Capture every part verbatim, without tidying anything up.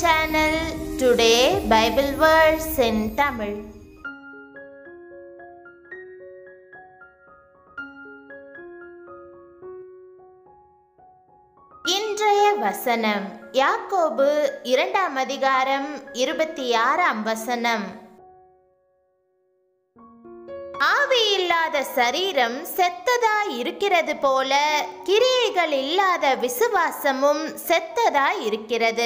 channel. Today Bible verse in Tamil. இன்றைய வசனம் யாக்கோபு இரண்டாம் அதிகாரம் இருபத்தி ஆறாம் வசனம். ஆவி இல்லாத சரீரம் செத்ததாய் இருக்கிறது போல கிரியைகள் இல்லாத விசுவாசமும் செத்ததாய் இருக்கிறது.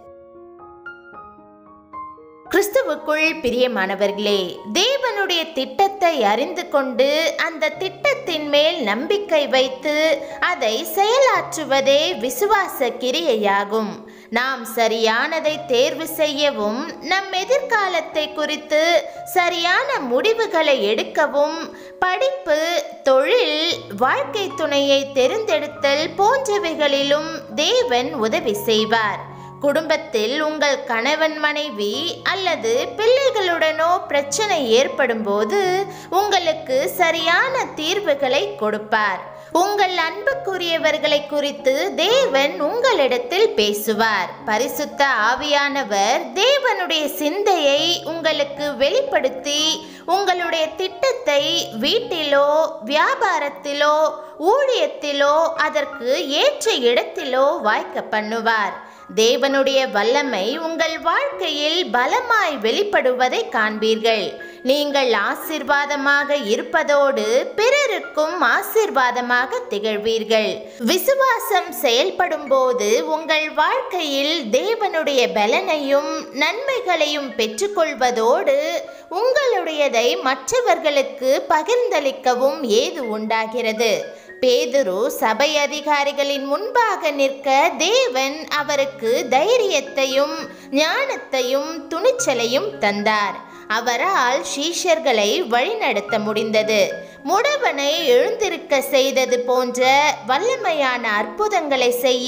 கிறிஸ்துவுக்குள் பிரியமானவர்களே, தேவனுடைய திட்டத்தை அறிந்து கொண்டு அந்த திட்டத்தின் மேல் நம்பிக்கை வைத்து அதை செயலாற்றுவதே விசுவாச கிரியையாகும். நாம் சரியானதை தேர்வு செய்யவும் நம் எதிர்காலத்தை குறித்து சரியான முடிவுகளை எடுக்கவும் படிப்பு, தொழில், வாழ்க்கை துணையை தெரிந்தெடுத்தல் போன்றவைகளிலும் தேவன் உதவி செய்வார். குடும்பத்தில் உங்கள் கணவன் மனைவி அல்லது பிள்ளைகளுடனோ பிரச்சனை ஏற்படும் போது உங்களுக்கு சரியான தீர்வுகளை கொடுப்பார். உங்கள் அன்புக்குரியவர்களை குறித்து தேவன் உங்களிடத்தில் பேசுவார். பரிசுத்த ஆவியானவர் தேவனுடைய சிந்தையை உங்களுக்கு வெளிப்படுத்தி உங்களுடைய திட்டத்தை வீட்டிலோ, வியாபாரத்திலோ, ஊழியத்திலோ, அதற்கு ஏற்ற இடத்திலோ வாய்க்க பண்ணுவார். தேவனுடைய வல்லமை உங்கள் வாழ்க்கையில் பலமாய் வெளிப்படுவதை காண்பீர்கள். நீங்கள் ஆசீர்வாதமாக இருப்பதோடு பிறருக்கும் ஆசீர்வாதமாக திகழ்வீர்கள். விசுவாசம் செயல்படும் போது உங்கள் வாழ்க்கையில் தேவனுடைய பலனையும் நன்மைகளையும் பெற்றுக்கொள்வதோடு உங்களுடையதை மற்றவர்களுக்கு பகிர்ந்தளிக்கவும் ஏது உண்டாகிறது. பேதுரு சபை அதிகாரிகளின் முன்பாக நிற்க தேவன் அவருக்கு தைரியத்தையும் ஞானத்தையும் துணிச்சலையும் தந்தார். அவரால் சீஷர்களை வழிநடத்த முடிந்தது. முடவனை எழுந்திருக்க செய்தது போன்ற வல்லமையான அற்புதங்களை செய்ய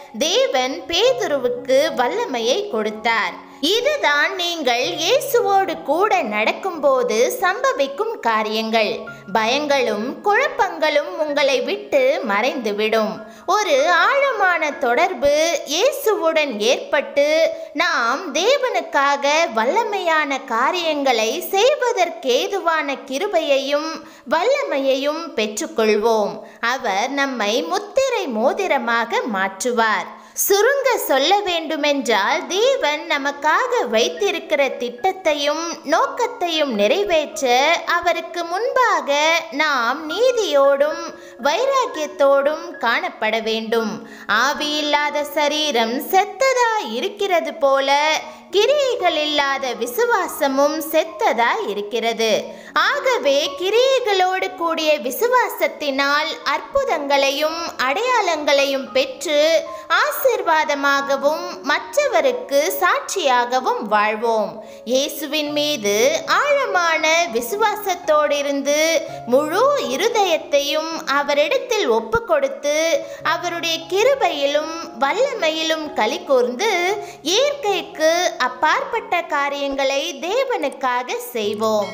தேவன் பேதுருவுக்கு வல்லமையை கொடுத்தார். இதுதான் நீங்கள் இயேசுவோடு கூட நடக்கும்போது சம்பவிக்கும் காரியங்கள். பயங்களும் குழப்பங்களும் உங்களை விட்டு மறைந்துவிடும். ஒரு ஆழமான தொடர்பு இயேசுவுடன் ஏற்பட்டு நாம் தேவனுக்காக வல்லமையான காரியங்களை செய்வதற்கேதுவான கிருபையையும் வல்லமையையும் பெற்றுக்கொள்வோம். அவர் நம்மை முத்திரை மோதிரமாக மாற்றுவார். சுருங்க சொல்ல வேண்டுமென்றால், தேவன் நமக்காக வைத்திருக்கிற திட்டத்தையும் நோக்கத்தையும் நிறைவேற்ற அவருக்கு முன்பாக நாம் நீதியோடும் வைராக்கியத்தோடும் காணப்பட வேண்டும். ஆவி இல்லாத சரீரம் செத்ததாய் இருக்கிறது போல கிரியைகள் இல்லாத விசுவாசமும் செத்ததாய் இருக்கிறது. ஆகவே கிரியைகளோடு கூடிய விசுவாசத்தினால் அற்புதங்களையும் அடையாளங்களையும் பெற்று ஆசீர்வாதமாகவும் மற்றவருக்கு சாட்சியாகவும் வாழ்வோம். இயேசுவின் மீது ஆழமான விசுவாசத்தோடு இருந்து முழு இருதயத்தையும் அவரிடத்தில் ஒப்பு கொடுத்து அவருடைய கிருபையிலும் வல்லமையிலும் களி கூர்ந்து இயற்கைக்கு அப்பாற்பட்ட காரியங்களை தேவனுக்காக செய்வோம்.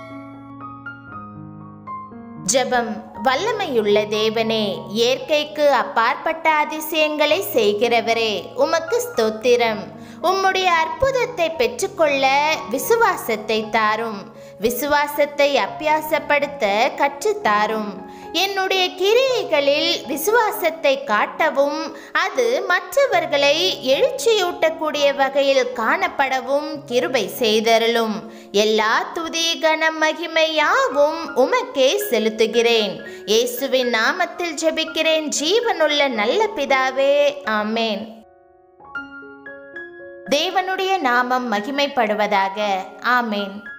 ஜெபம். வல்லமையுள்ள தேவனே, இயற்கைக்கு அப்பாற்பட்ட அதிசயங்களை செய்கிறவரே, உமக்கு ஸ்தோத்திரம். உம்முடைய அற்புதத்தை பெற்றுக்கொள்ள விசுவாசத்தை தாரும். விசுவாசத்தை அபியாசப்படுத்த கற்றுத்தாரும். என்னுடைய கிரியைகளில் விசுவாசத்தை காட்டவும் அது மற்றவர்களை எழுச்சியூட்டக்கூடிய வகையில் காணப்படவும் கிருபை செய்தருளும். எல்லா துதி கன மகிமை யாவும் உமக்கே செலுத்துகிறேன். இயேசுவின் நாமத்தில் ஜெபிக்கிறேன் ஜீவனுள்ள நல்ல பிதாவே, ஆமேன். தேவனுடைய நாமம் மகிமைப்படுவதாக. ஆமேன்.